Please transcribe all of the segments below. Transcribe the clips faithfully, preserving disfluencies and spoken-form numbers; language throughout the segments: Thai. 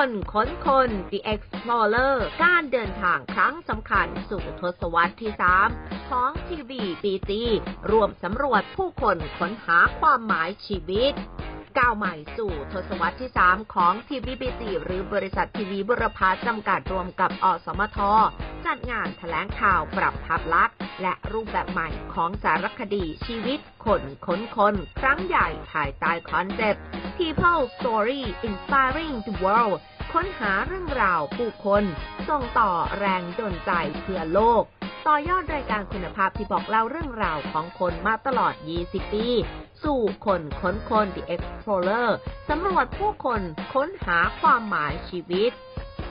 คนค้นคน The Explorer การเดินทางครั้งสำคัญสู่ทศวรรษที่สามของ ที วี บี ซี รวมสำรวจผู้คนค้นหาความหมายชีวิตก้าวใหม่สู่ทศวรรษที่สามของ ที วี บี ซี หรือบริษัททีวีบุรพาจำกัดรวมกับอสมทจัดงานแถลงข่าวปรับภาพลักษณ์และรูปแบบใหม่ของสารคดีชีวิตคนค้นคนครั้งใหญ่ภายใต้คอนเซปต์ People Story Inspiring the World ค้นหาเรื่องราวผู้คนส่งต่อแรงดลใจเพื่อโลกต่อยอดรายการคุณภาพที่บอกเล่าเรื่องราวของคนมาตลอดยี่สิบปีสู่คนค้นคน The Explorer สำรวจผู้คนค้นหาความหมายชีวิต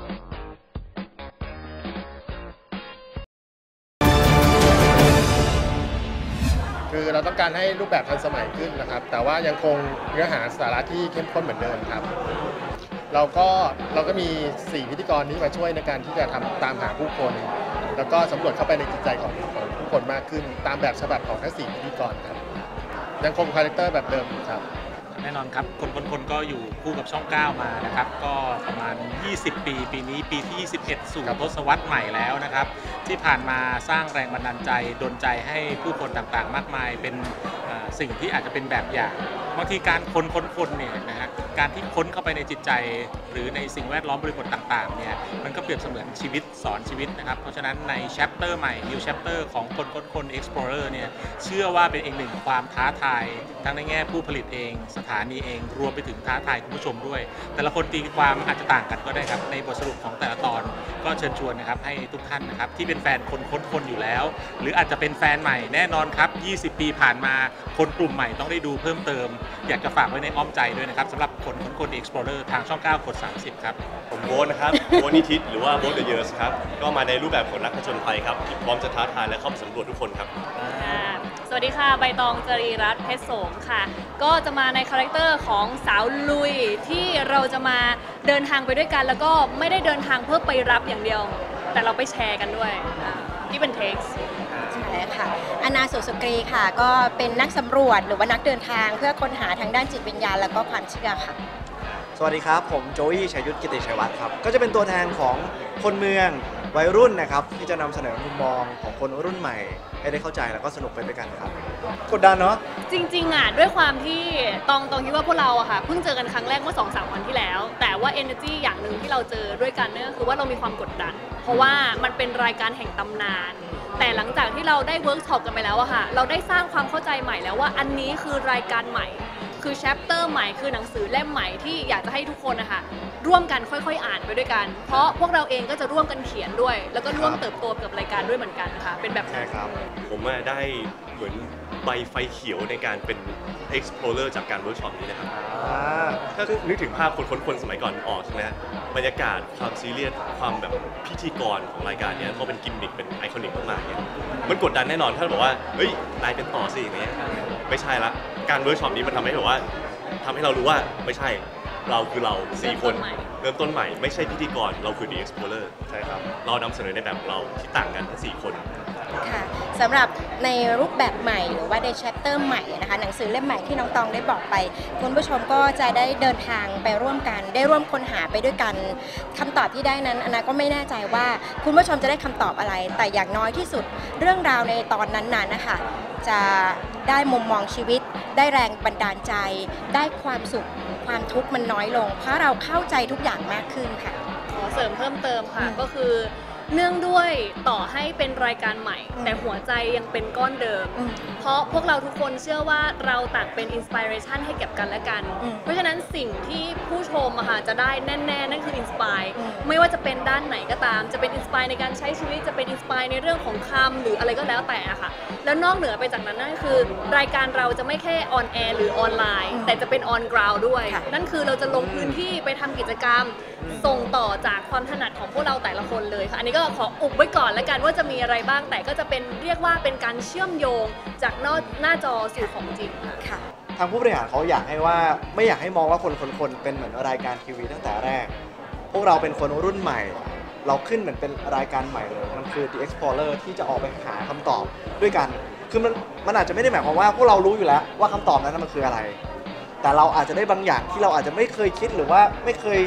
คือเราต้องการให้รูปแบบทันสมัยขึ้นนะครับแต่ว่ายังคงเนื้อหาสาระที่เข้มข้นเหมือนเดิมครับเราก็เราก็มีสี่พิธีกรนี้มาช่วยในการที่จะทำตามหาผู้คนแล้วก็สำรวจเข้าไปในจิตใจของของผู้คนมากขึ้นตามแบบฉบับของทั้งสี่พิธีกรครับยังคงคาแรคเตอร์แบบเดิมครับแน่นอนครับคนคนคนก็อยู่คู่กับช่องเก้ามานะครับก็ประมาณยี่สิบปีปีนี้ปีที่ยี่สิบเอ็ดสู่ทศวรรษใหม่แล้วนะครับที่ผ่านมาสร้างแรงบันดาลใจดลใจให้ผู้คนต่างๆมากมายเป็นสิ่งที่อาจจะเป็นแบบอย่างบางทีการค้นค้นคนเนี่ยนะฮะการที่ค้นเข้าไปในจิตใจหรือในสิ่งแวดล้อมบริบทต่างๆเนี่ยมันก็เปรียบเสมือนชีวิตสอนชีวิตนะครับเพราะฉะนั้นใน chapter ใหม่ new chapter ของคนค้นคน explorer เนี่ยเชื่อว่าเป็นอีกหนึ่งความท้าทายทั้งในแง่ผู้ผลิตเองสถานีเองรวมไปถึงท้าทายคุณผู้ชมด้วยแต่ละคนตีความอาจจะต่างกันก็ได้ครับในบทสรุปของแต่ละตอนก็เชิญชวนนะครับให้ทุกท่านนะครับที่เป็นแฟนคนค้นคนอยู่แล้วหรืออาจจะเป็นแฟนใหม่แน่นอนครับยี่สิบปีผ่านมาคนกลุ่มใหม่ต้องได้ดูเพิ่มเติมอยากจะฝากไว้ในอ้อมใจด้วยนะครับสำหรับคนค้นคน Explorer ทางช่องเก้ากดสามสิบครับผมโบ๊ทนะครับโบ๊ทนิทิตหรือว่าโบ๊ทเดอะเยอร์สครับก็มาในรูปแบบของนักผจญภัยครับที่พร้อมจะท้าทายและเข้าไปสำรวจทุกคนครับสวัสดีค่ะใบตองจรีรัตน์เพชรโสมค่ะก็จะมาในคาแรคเตอร์ของสาวลุยที่เราจะมาเดินทางไปด้วยกันแล้วก็ไม่ได้เดินทางเพื่อไปรับอย่างเดียวแต่เราไปแชร์กันด้วยที่เป็นเท็กซ์ใช่ค่ะอนาสุสุกรีค่ะก็เป็นนักสำรวจหรือว่านักเดินทางเพื่อค้นหาทางด้านจิตวิญญาณแล้วก็ความเชื่อค่ะสวัสดีครับผมโจวี่ชัยยุทธกิติชัยวัฒน์ครับก็จะเป็นตัวแทนของคนเมืองวัยรุ่นนะครับที่จะนำเสนอมุมมองของคนรุ่นใหม่ให้ได้เข้าใจแล้วก็สนุกไปด้วยกันครับกดดันเนาะจริงๆอ่ะด้วยความที่ตองตองคิดว่าพวกเราอะค่ะเพิ่งเจอกันครั้งแรกเมื่อ สองสาม วันที่แล้วแต่ว่า energy อย่างหนึ่งที่เราเจอด้วยกันเนี่ยคือว่าเรามีความกดดันเพราะว่ามันเป็นรายการแห่งตำนานแต่หลังจากที่เราได้เวิร์กช็อปกันไปแล้วอะค่ะเราได้สร้างความเข้าใจใหม่แล้วว่าอันนี้คือรายการใหม่คือแชปเตอร์ใหม่คือหนังสือเล่มใหม่ที่อยากจะให้ทุกคนนะคะร่วมกันค่อยๆอ่านไปด้วยกันเพราะพวกเราเองก็จะร่วมกันเขียนด้วยแล้วก็ร่วมเติบโตกับรายการด้วยเหมือนกันนะคะเป็นแบบนั้นผมได้เหมือนใบไฟเขียวในการเป็น explorer จากการเวิร์กช็อปนี้นะครับถ้านึกถึงภาพคนคนสมัยก่อนออกใช่ไหมบรรยากาศความซีเรียสความแบบพิธีกรของรายการนี้เขาเป็นกิมมิคเป็นไอคอนิกมากๆเนี่ยมันกดดันแน่นอนถ้าบอกว่าเฮ้ยนายเป็นต่อสิอย่างเงี้ยไม่ใช่ละการเวิร์กช็อปนี้มันทำให้แบบว่าทำให้เรารู้ว่าไม่ใช่เราคือเราสี่คนเริ่มต้นใหม่ไม่ใช่พิธีกรเราคือ The Explorer ใช่ครับเรานำเสนอในแบบเราที่ต่างกันทั้งสี่คนค่ะสำหรับในรูปแบบใหม่หรือว่าในแชปเตอร์ใหม่นะคะหนังสือเล่มใหม่ที่น้องตองได้บอกไปคุณผู้ชมก็จะได้เดินทางไปร่วมกันได้ร่วมค้นหาไปด้วยกันคำตอบที่ได้นั้นอันนาก็ไม่แน่ใจว่าคุณผู้ชมจะได้คำตอบอะไรแต่อย่างน้อยที่สุดเรื่องราวในตอนนั้นๆนะคะจะได้มุมมองชีวิตได้แรงบันดาลใจได้ความสุขความทุกข์มันน้อยลงเพราะเราเข้าใจทุกอย่างมากขึ้นค่ะขอเสริมเพิ่มเติมค่ะก็คือเนื่องด้วยต่อให้เป็นรายการใหม่แต่หัวใจยังเป็นก้อนเดิมเพราะพวกเราทุกคนเชื่อว่าเราต่างเป็นอินสปิเรชันให้แก่กันและกันเพราะฉะนั้นสิ่งที่ผู้ชมจะได้แน่ๆนั่นคืออินสปายไม่ว่าจะเป็นด้านไหนก็ตามจะเป็นอินสปายในการใช้ชีวิตจะเป็นอินสปายในเรื่องของคำหรืออะไรก็แล้วแต่ค่ะแล้วนอกเหนือไปจากนั้นนั่นคือรายการเราจะไม่แค่ออนแอร์หรือออนไลน์แต่จะเป็นออนกราวด์ด้วยนั่นคือเราจะลงพื้นที่ไปทำกิจกรรมส่งต่อจากความถนัดของพวกเราแต่ละคนเลยค่ะอันนี้ก็ขออุบไว้ก่อนแล้วกันว่าจะมีอะไรบ้างแต่ก็จะเป็นเรียกว่าเป็นการเชื่อมโยงจากหน้าจอสู่ของจริงค่ะทางผู้บริหารเขาอยากให้ว่าไม่อยากให้มองว่าคนคนคนเป็นเหมือนรายการทีวีตั้งแต่แรกพวกเราเป็นคนรุ่นใหม่เราขึ้นเหมือนเป็นรายการใหม่เลยมันคือ The Explorer ที่จะออกไปหาคำตอบด้วยกันคือมันมันอาจจะไม่ได้หมายความว่าพวกเรารู้อยู่แล้วว่าคำตอบนั้นมันคืออะไรแต่เราอาจจะได้บางอย่างที่เราอาจจะไม่เคยคิดหรือว่าไม่เคย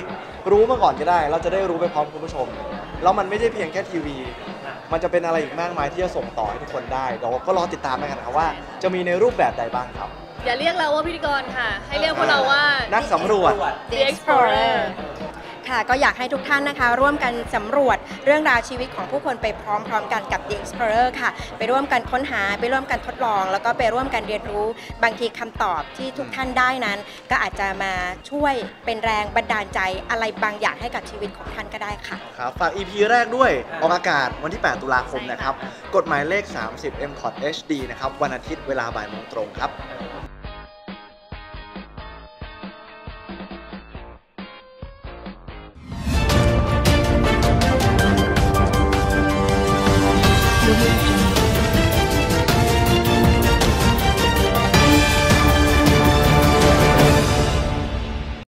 รู้มาก่อนก็ได้เราจะได้รู้ไปพร้อมคุณผู้ชมแล้วมันไม่ใช่เพียงแค่ทีวีมันจะเป็นอะไรอีกมากมายที่จะส่งต่อให้ทุกคนได้เดี๋ยวก็รอติดตามกันนะครับว่าจะมีในรูปแบบใดบ้างครับอย่าเรียกเราว่าพิธีกรค่ะให้เรียกพวกเราว่านักสำรวจ The Explorer ค่ะก็อยากให้ทุกท่านนะคะร่วมกันสำรวจเรื่องราวชีวิตของผู้คนไปพร้อมๆกันกับ The Explorer ค่ะไปร่วมกันค้นหาไปร่วมกันทดลองแล้วก็ไปร่วมกันเรียนรู้บางทีคำตอบที่ทุกท่านได้นั้นก็อาจจะมาช่วยเป็นแรงบันดาลใจอะไรบางอย่างให้กับชีวิตของท่านก็ได้ค่ะครับฝาก อี พี แรกด้วยออกอากาศวันที่แปดตุลาคมนะครับกฎหมายเลขสามสิบ เอ็ม คอท เอช ดี นะครับวันอาทิตย์เวลาบ่ายโมงตรงครับ